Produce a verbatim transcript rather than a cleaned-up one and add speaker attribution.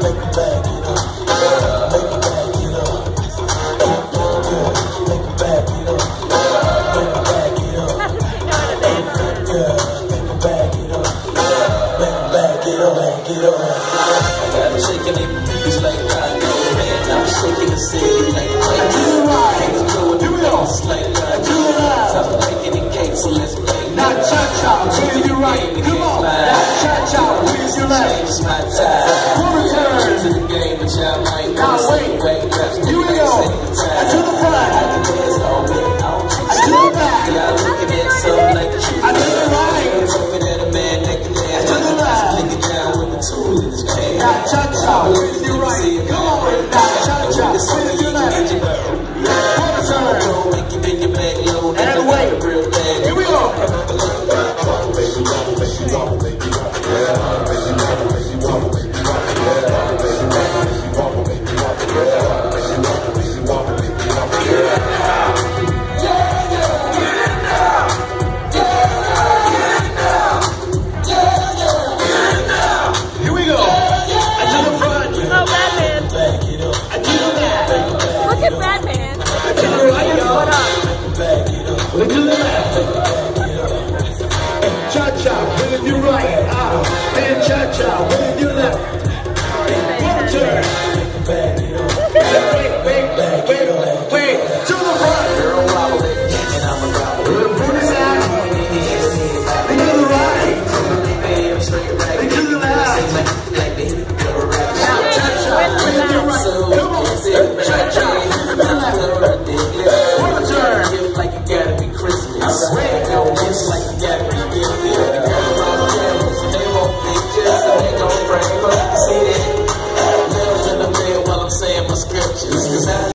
Speaker 1: I'm shaking it, it's like I know, man. I'm shaking the city like I do. It's blowing the face like I do. I'm making the game, so let's play.
Speaker 2: Not cha-cha, where's your right? Come on, not cha-cha, where's your left?
Speaker 1: Change my time.
Speaker 2: Return
Speaker 1: to the game, but y'all might
Speaker 2: now wait. Here we go. To the front.
Speaker 1: I can dance all day, all
Speaker 2: I to the back.
Speaker 1: y'all looking at something like the truth.
Speaker 2: I to the right.
Speaker 1: Hoping that a man that can dance.
Speaker 2: To the left.
Speaker 1: Nigga down with the tool in his hand.
Speaker 2: Not cha-cha, where's your right? Come on, not cha-cha, where's your left? Return.
Speaker 1: Make you bend your back low.
Speaker 2: And wait. Here we go. Look to the left. Cha-cha, with your right. Ah, and cha-cha, with your left. One turn. Wait, wait, wait, wait, wait. To the front.
Speaker 1: Girl, wobble it, and I'm a gobble.
Speaker 2: To the side. And to the right. And to the left. Now, cha-cha, with your right. Come on, cha-cha, with your left. One turn.
Speaker 1: Like you gotta be Christmas. I swear, go it's like you gotta be gifted. The girls on the cameras, they won't pictures, so they gon' frame up. See that? Little in the bed while I'm saying my scriptures. Cause I